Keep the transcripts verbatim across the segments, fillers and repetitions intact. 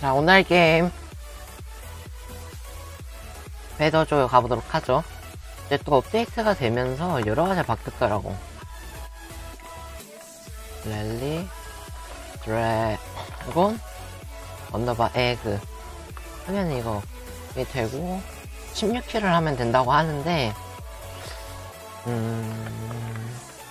자, 오늘 게임 배더조 가보도록 하죠. 이제 또 업데이트가 되면서 여러가지 바뀌었더라고. 랠리 드래곤 언더바 에그 하면 이거 이게 되고 십육 킬을 하면 된다고 하는데 음...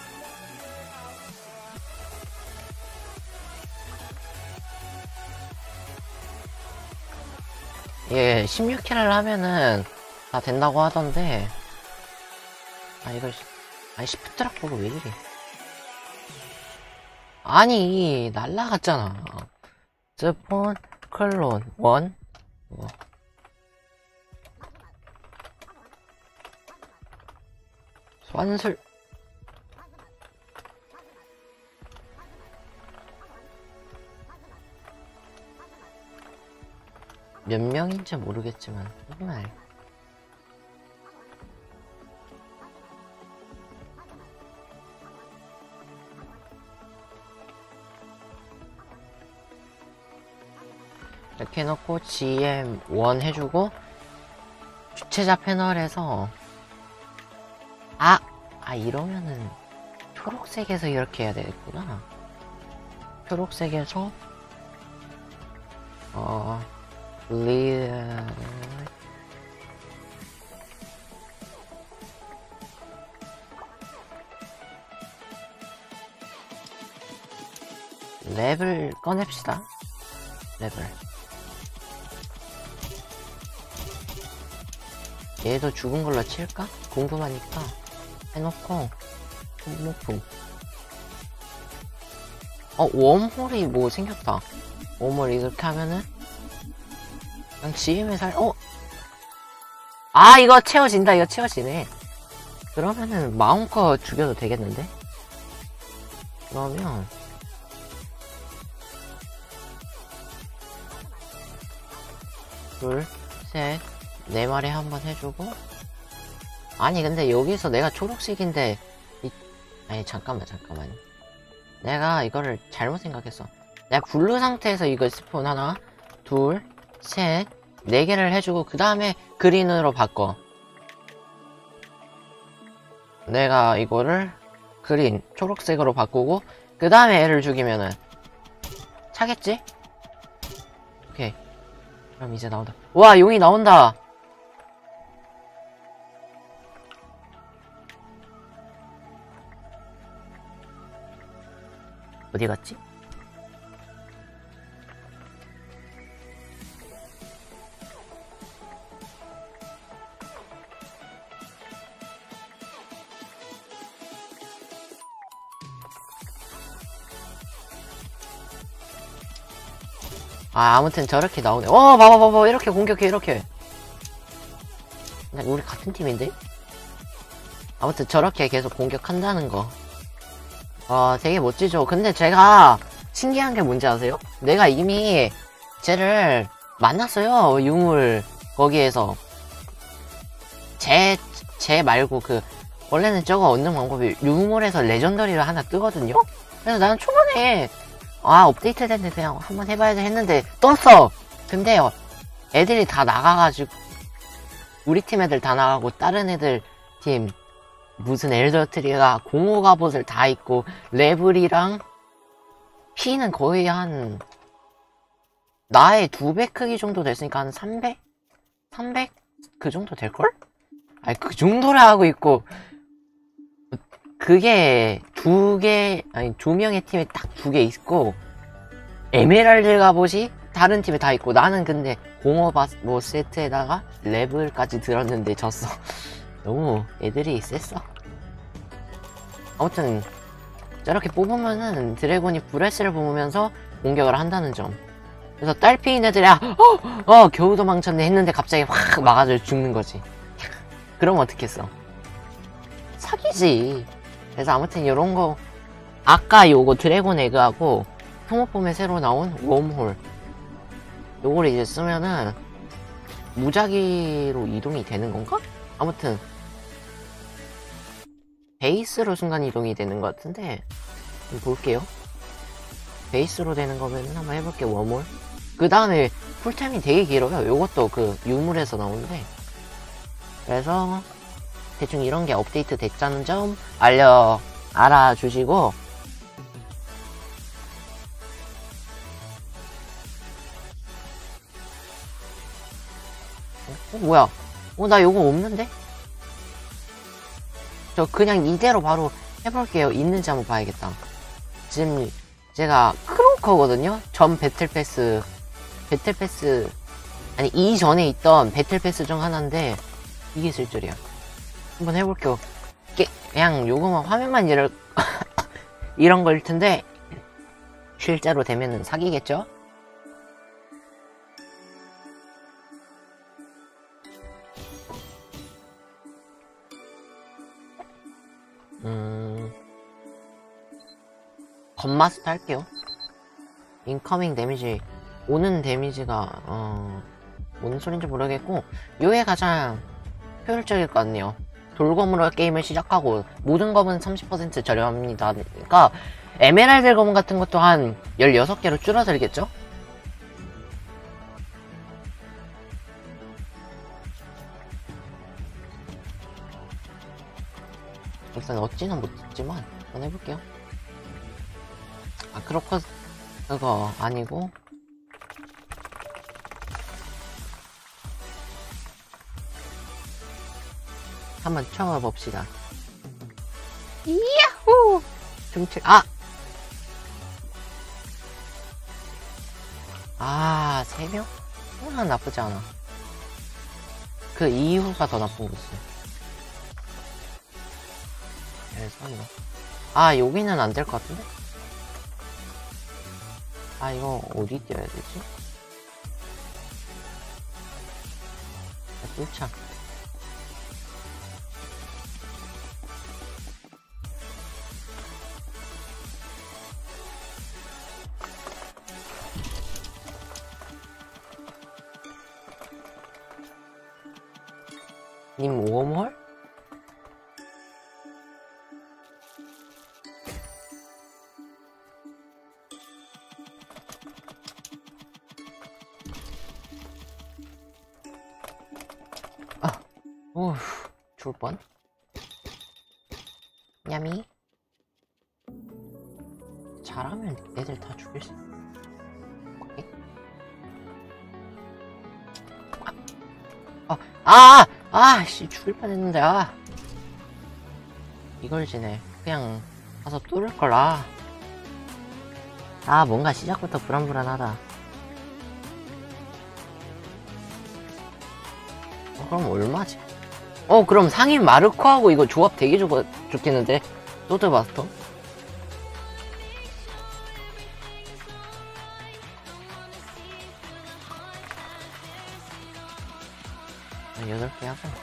예, 십육 킬을 하면은 다 된다고 하던데 아 이거 아니 시프트락 보고 왜 이래. 아니 날라갔잖아. 스폰 클론 원 뭐. 소환술 몇 명인지 모르겠지만 정말 이렇게 해놓고 지엠 원 해주고 주최자 패널에서 아! 아 이러면은 초록색에서 이렇게 해야 되겠구나. 초록색에서 어... 리... 랩을 꺼냅시다. 랩을 얘도 죽은 걸로 칠까? 궁금하니까 해놓고 소모품 어 웜홀이 뭐 생겼다. 웜홀 이렇게 하면은 그냥 지엠에 살 어? 아 이거 채워진다. 이거 채워지네. 그러면은 마음껏 죽여도 되겠는데? 그러면 둘, 셋, 네 마리 한번 해주고 아니 근데 여기서 내가 초록색인데 이... 아니 잠깐만 잠깐만 내가 이거를 잘못 생각했어. 내가 블루 상태에서 이거 스폰 하나 둘 셋 네 개를 해주고 그 다음에 그린으로 바꿔. 내가 이거를 그린 초록색으로 바꾸고 그 다음에 애를 죽이면은 차겠지? 오케이 그럼 이제 나온다. 와 용이 나온다. 어디 갔지? 아 아무튼 저렇게 나오네. 어 봐봐 봐봐 이렇게 공격해 이렇게. 우리 같은 팀인데? 아무튼 저렇게 계속 공격한다는 거. 아 되게 멋지죠. 근데 제가 신기한 게 뭔지 아세요? 내가 이미 쟤를 만났어요. 유물 거기에서 쟤, 쟤 말고 그 원래는 저거 얻는 방법이 유물에서 레전더리를 하나 뜨거든요? 그래서 나는 초반에 아 업데이트 됐는데 그냥 한번 해봐야지 했는데 떴어. 근데 애들이 다 나가가지고 우리 팀 애들 다 나가고 다른 애들 팀 무슨 엘더트리가 공허 갑옷을 다 입고 레벨이랑 피는 거의 한 나의 두 배 크기 정도 됐으니까 한 삼백? 삼백? 그 정도 될걸? 아니 그 정도를 하고 있고 그게 두 개, 아니 두 명의 팀에 딱 두 개 있고 에메랄드 갑옷이 다른 팀에 다 있고 나는 근데 공허바 뭐 세트에다가 레벨까지 들었는데 졌어. 너무 애들이 셌어. 아무튼 저렇게 뽑으면은 드래곤이 브레스를 뽑으면서 공격을 한다는 점. 그래서 딸피인 애들이 아, 어, 어 겨우 도망쳤네 했는데 갑자기 확 막아줘 죽는 거지. 그럼 어떡했어? 사기지. 그래서 아무튼 요런 거 아까 요거 드래곤 에그하고 소모폼에 새로 나온 웜홀 요걸 이제 쓰면은 무작위로 이동이 되는 건가? 아무튼 베이스로 순간이동이 되는 것 같은데 좀 볼게요. 베이스로 되는 거면 한번 해볼게요. 웜홀 그 다음에 쿨타임이 되게 길어요. 요것도 그 유물에서 나오는데. 그래서 대충 이런 게 업데이트 됐다는 점 알려 알아주시고. 어, 뭐야? 어, 나 요거 없는데? 저 그냥 이대로 바로 해볼게요. 있는지 한번 봐야겠다. 지금 제가 크로커거든요? 전 배틀패스, 배틀패스, 아니, 이전에 있던 배틀패스 중 하나인데, 이게 있을 줄이야. 한번 해볼게요. 깨, 그냥 요거만 화면만 이럴, 이런 거일 텐데, 실제로 되면은 사기겠죠? 음, 건마스터 할게요. 인커밍 데미지, 오는 데미지가, 어, 뭔 소린지 모르겠고, 요게 가장 효율적일 것 같네요. 돌검으로 게임을 시작하고, 모든 검은 삼십 퍼센트 저렴합니다. 그러니까, 에메랄드 검 같은 것도 한 열여섯 개로 줄어들겠죠? 일단 얻지는 못했지만 한번 해볼게요. 아, 크로커 그거 아니고 한번 쳐봅시다. 이야호! 중책 아! 아, 세 명? 하나 나쁘지 않아. 그 이후가 더 나쁜 거지. 그래서 이거. 아, 여기는 안 될 것 같은데? 아, 이거 어디 뛰어야 되지? 아, 뚫자. 님 웜홀? 아, 오우, 죽을 뻔. 냠이. 잘하면 애들 다 죽일 수 있어. 오케이. 아, 아, 아, 씨, 죽일 뻔 했는데, 아. 이걸 지네. 그냥 가서 뚫을 거라. 아, 뭔가 시작부터 불안불안하다. 어, 그럼 얼마지? 어, 그럼 상인 마르코하고 이거 조합 되게 좋, 좋겠는데? 소드마스터? 여덟 개 하고.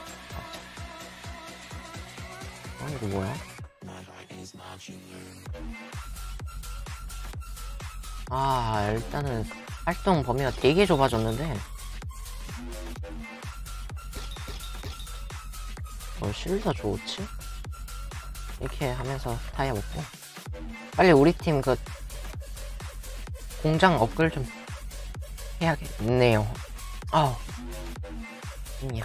어, 이거 뭐야? 아, 일단은 활동 범위가 되게 좁아졌는데. 어, 실드 좋지? 이렇게 하면서 타이어 먹고. 빨리 우리 팀 그 공장 업글 좀 해야겠네요. 아우. 힘이야.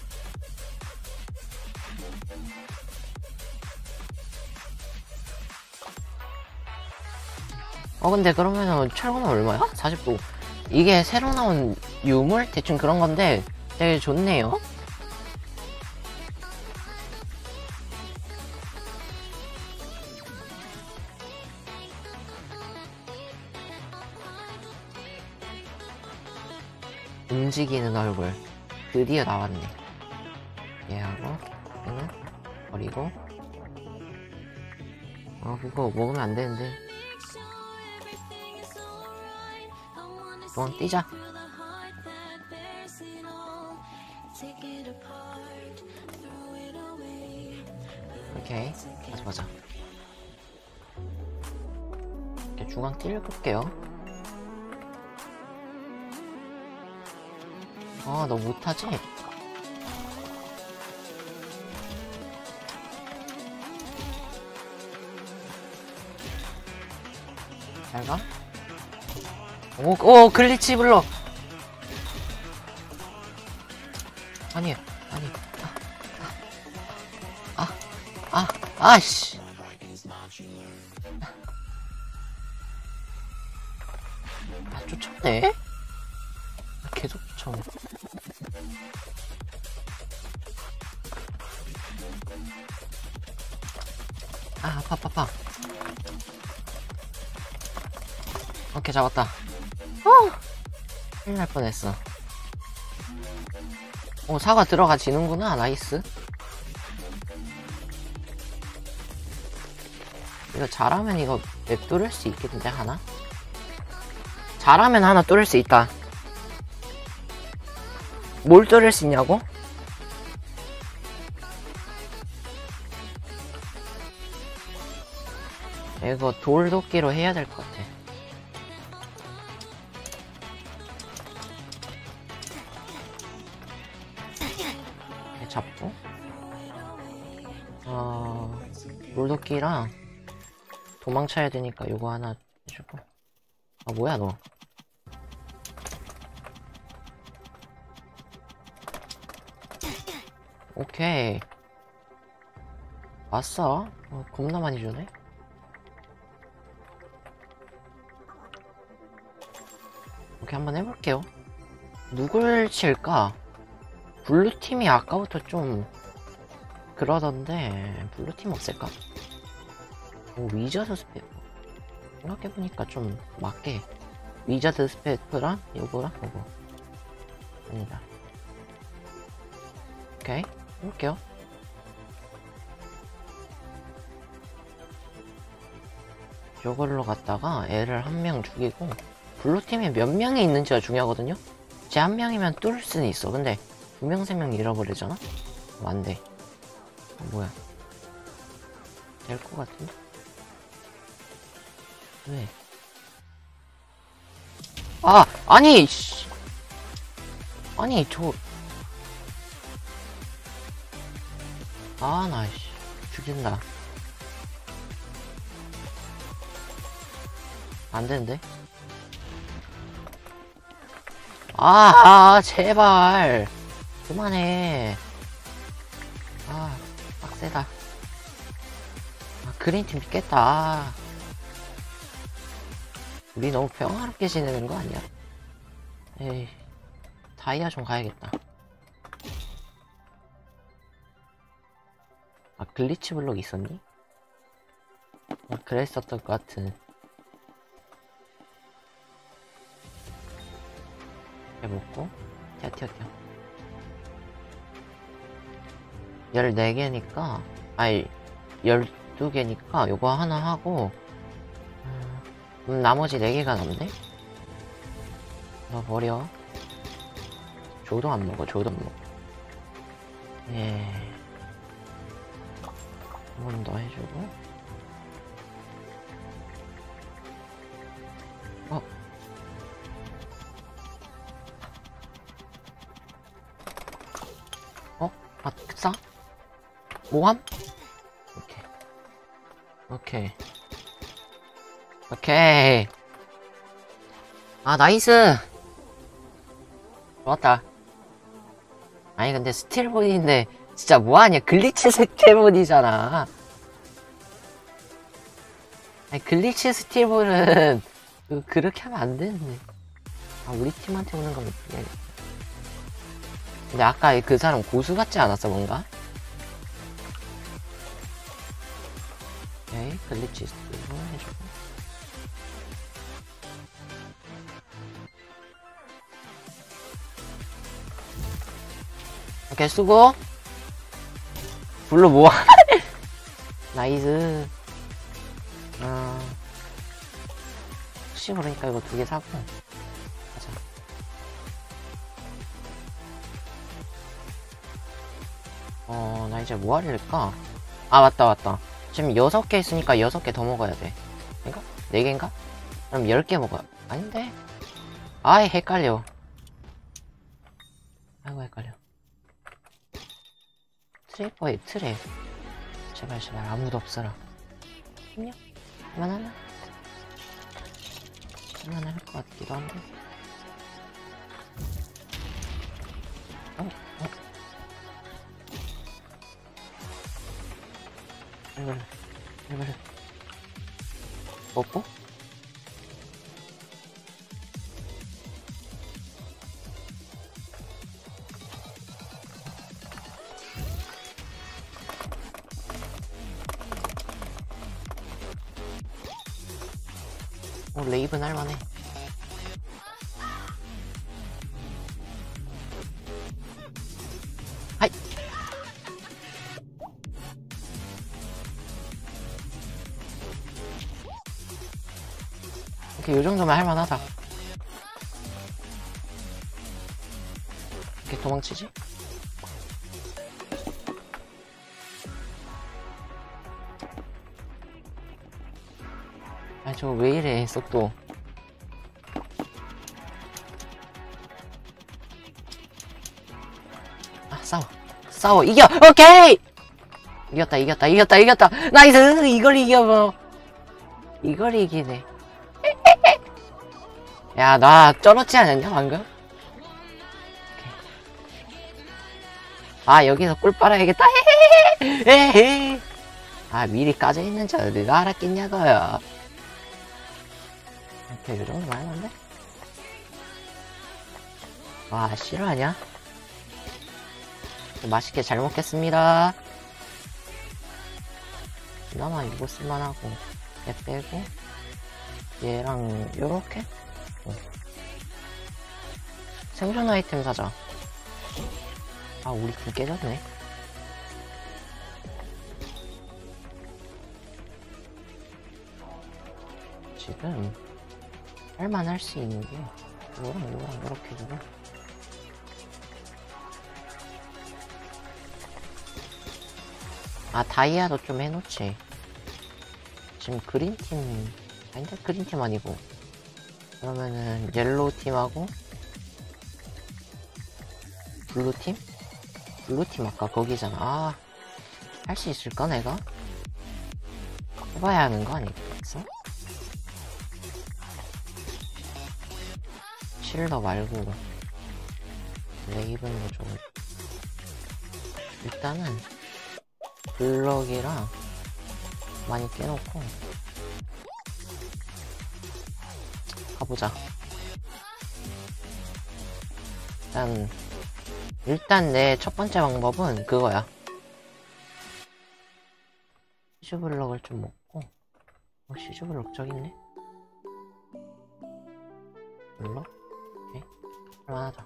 어, 근데 그러면은 철거는 얼마야? 사십 도. 이게 새로 나온 유물? 대충 그런 건데 되게 좋네요. 움직이는 얼굴. 드디어 나왔네. 얘하고 얘는 버리고. 아, 그거 먹으면 안 되는데. 그건 뛰자. 오케이, 가자 보자. 이렇게 중앙 찔러볼게요. 아, 너 못하지? 잘 가? 오, 오, 글리치 블럭. 아니, 아니. 아, 아, 아, 아씨. 아, 쫓아오네? 계속 쫓아오네. 아, 아파, 아파, 아파. 오케이, 잡았다. 어! 큰일 날 뻔했어. 오, 사과 들어가지는구나. 나이스. 이거 잘하면 이거 맵 뚫을 수 있겠는데, 하나? 잘하면 하나 뚫을 수 있다. 뭘 뚫을 수 있냐고? 이거 돌도끼로 해야 될 것 같아. 이렇게 잡고 어... 돌도끼랑 도망쳐야 되니까 요거 하나 해주고. 아 뭐야 너. 오케이 왔어. 어, 겁나 많이 주네. 오케이 한번 해볼게요. 누굴 칠까? 블루팀이 아까부터 좀 그러던데 블루팀 없을까? 오 위저드 스페프 생각해보니까 좀 맞게 위저드 스페프랑 요거랑 요거 아니다. 오케이 해볼게요. 요걸로 갔다가 애를 한 명 죽이고 블루팀에 몇 명이 있는지가 중요하거든요? 제 한 명이면 뚫을 수는 있어. 근데 두 명, 세 명 잃어버리잖아? 그럼 안 돼. 어, 뭐야. 될 것 같은데? 왜? 아! 아니! 씨. 아니, 저. 아, 나, 씨. 죽인다. 안 되는데? 아, 아, 제발. 그만해. 아, 빡세다. 아, 그린팀 믿겠다. 아. 우리 너무 평화롭게 지내는 거 아니야? 에이, 다이아 좀 가야겠다. 아, 글리치 블록 있었니? 아, 그랬었던 것 같은. 해먹고 튀어 튀어 튀어 열네 개니까 아니 열두 개니까 요거 하나 하고 음, 나머지 네 개가 남네? 너 버려. 조도 안 먹어. 조도 안 먹어. 예. 한 번 더 해주고 어 어? 아, 특사? 모함? 오케이. 오케이. 오케이. 아, 나이스! 좋았다. 아니, 근데 스틸본인데, 진짜 뭐하냐. 글리치 스틸본이잖아. 아니, 글리치 스틸본은, 그렇게 하면 안 되는데. 아, 우리 팀한테 오는 건 미안해. 근데 아까 그 사람 고수 같지 않았어 뭔가? 오케이 글리치 스티브 해주고 오케이 수고. 블루 모아. 나이스. 어... 혹시 모르니까 이거 두 개 사고 가자. 어, 나 이제 뭐 하릴까? 아, 맞다, 맞다. 지금 여섯 개 있으니까 여섯 개 더 먹어야 돼. 인가? 네 개인가? 그럼 열 개 먹어야. 아닌데? 아이, 헷갈려. 아이고, 헷갈려. 트래퍼에 트랩. 제발, 제발, 아무도 없어라. 힘냐? 그만하나? 그만할 것 같기도 한데. 어? 어? 이걸, 이걸, 뽀뽀? 어, 레이븐 할만해. 하이! 오케이, 요 정도면 할만하다. 이렇게 도망치지? 아, 저거 왜 이래, 속도. 아, 싸워. 싸워. 이겨! 오케이! 이겼다, 이겼다, 이겼다, 이겼다! 나이스! 이걸 이겨, 뭐. 이걸 이기네. 야, 나 쩔었지 않았냐, 방금? 아, 여기서 꿀 빨아야겠다. 에헤헤. 아, 미리 까져있는 줄 누가 알았겠냐고요. 오케이, 요 정도만 하는데? 와, 싫어하냐? 맛있게 잘 먹겠습니다. 그나마 이거 쓸만하고, 얘 빼고, 얘랑 요렇게? 어. 생존 아이템 사자. 아, 우리 불 깨졌네. 지금 할만할 수 있는 게 이거랑 이거랑 이렇게 주고, 아, 다이아도 좀 해놓지. 지금 그린팀 아닌데? 그린팀 아니고, 그러면은 옐로우팀하고 블루팀? 블루팀 아까 거기잖아. 아, 할 수 있을까 내가? 해봐야 하는 거 아니겠어? 실러 말고 레이븐도 좀, 일단은 블럭이랑 많이 깨놓고 가보자. 일단 일단 내 첫 번째 방법은 그거야. 시즈블럭을 좀 먹고. 어, 시즈블럭 저기 있네. 블럭? 오케이, 할만하다.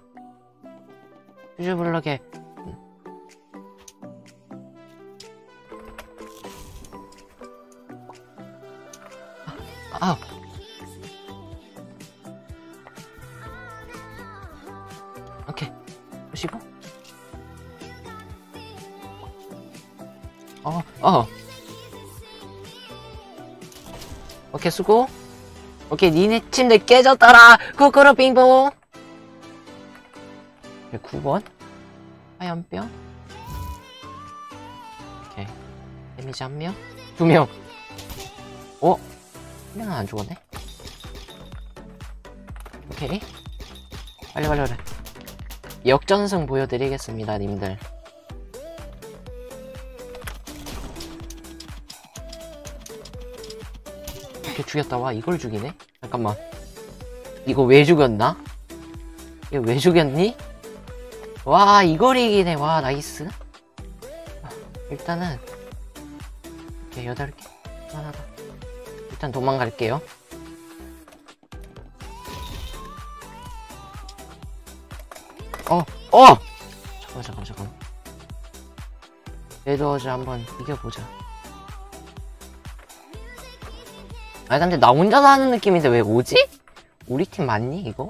시즈블럭에 음. 아, 아. 오케이, 보시고. 어, 어. 오케이, 수고. 오케이, 니네 침대 깨졌더라. 쿠쿠루 빙봉. 구 번. 하얀 뼈. 오케이. 데미지 한 명. 두 명. 어? 한 명은 안 죽었네. 오케이. 빨리, 빨리, 빨리. 역전승 보여드리겠습니다, 님들. 이렇게 죽였다. 와, 이걸 죽이네? 잠깐만. 이거 왜 죽였나? 이거 왜 죽였니? 와, 이걸 이기네. 와, 나이스. 일단은 이렇게 여덟 개 하나다. 일단 도망갈게요. 어, 어! 잠깐만, 잠깐만, 잠깐만. 레드워즈 한번 이겨보자. 아니, 근데 나 혼자서 하는 느낌인데 왜 오지? 우리 팀 맞니, 이거?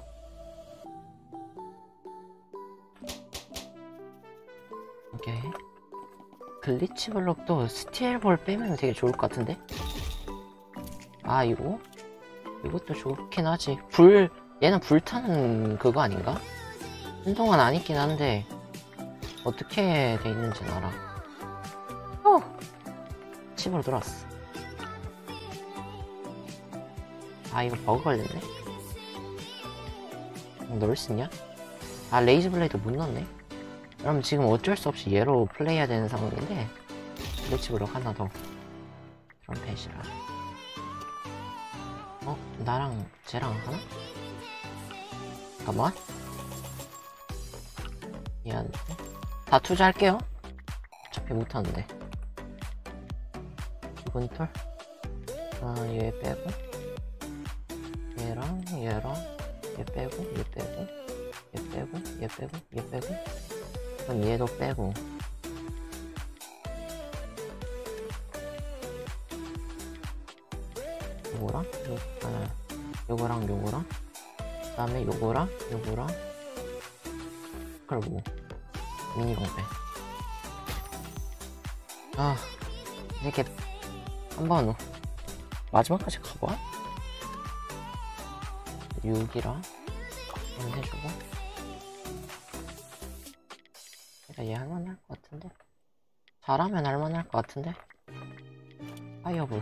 오케이. 글리치 블록도 스틸볼 빼면 되게 좋을 것 같은데? 아, 이거? 이것도 좋긴 하지. 불, 얘는 불타는 그거 아닌가? 한동안 안 있긴 한데, 어떻게 돼 있는지는 알아. 어! 집으로 들어왔어. 아, 이거 버그 걸렸네? 넣을 수 있냐? 아, 레이즈 블레이드 못 넣네? 그럼 지금 어쩔 수 없이 얘로 플레이해야 되는 상황인데, 블리츠브로 하나 더. 트럼펫이라. 어? 나랑 쟤랑 하나? 잠깐만. 미안한데. 다 투자할게요. 어차피 못하는데. 기본 털. 아, 얘 빼고. 얘랑, 얘랑. 얘 빼고, 얘 빼고. 얘 빼고, 얘 빼고, 얘 빼고. 그럼 얘도 빼고. 요거랑, 요, 아, 요거랑, 요거랑. 그 다음에 요거랑, 요거랑. 그리고, 미니건배. 아, 이렇게, 한번, 마지막까지 가봐? 육이랑, 한번 해주고. 얘 할만할 것 같은데? 잘하면 할만할 것 같은데? 파이어볼.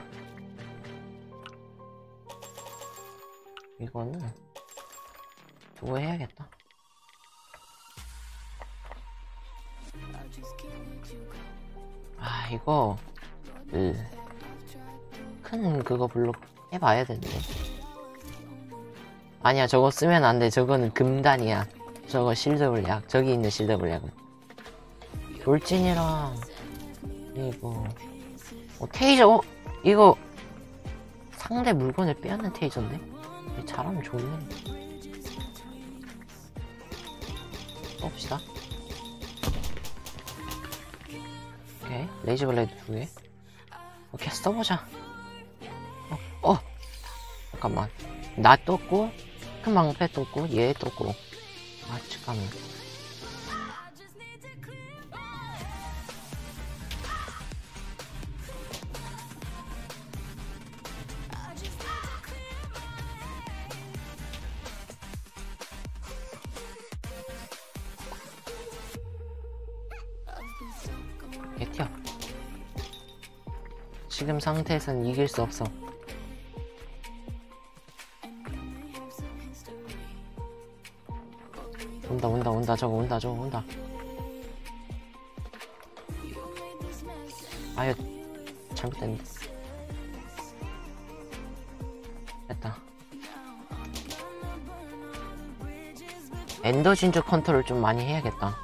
이거는 두고 해야겠다. 아, 이거 그, 큰 그거 블록 해봐야 되는데. 아니야, 저거 쓰면 안 돼. 저거는 금단이야. 저거 실드 물약. 저기 있는 실드 물약은 돌진이랑 이거 어, 테이저. 어? 이거 상대 물건을 빼앗는 테이저인데? 잘하면 좋네. 써봅시다. 오케이, 레이저 블레이드 두 개. 오케이, 써보자. 어, 어. 잠깐만. 나 떴고, 큰 방패 떴고, 얘 떴고. 아, 잠깐만. 얘 튀어. 지금 상태에선 이길 수 없어. 온다, 온다, 온다, 저거 온다, 저거 온다. 아유, 잘못됐네. 됐다. 엔더 진주 컨트롤 좀 많이 해야겠다.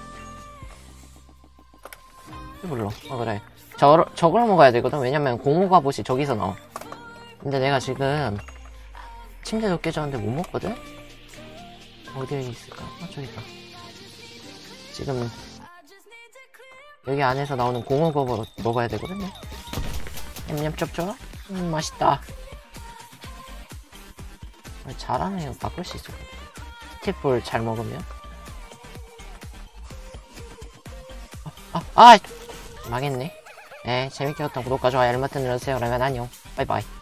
몰라. 아, 그래. 저, 저걸 먹어야 되거든. 왜냐면 공호가 보시 저기서 나와. 근데 내가 지금 침대도 깨졌는데 못 먹거든? 어디에 있을까? 아, 저기 있다. 지금 여기 안에서 나오는 공호거 먹어야 되거든요. 냠냠 쩝쩝. 음, 맛있다. 잘하네요. 바꿀 수 있어. 스티플 잘 먹으면. 아, 아, 아! 망했네. 네, 재밌게 봤던 구독과 좋아요, 알람 버튼 눌러주세요. 그러면 안녕. 바이바이.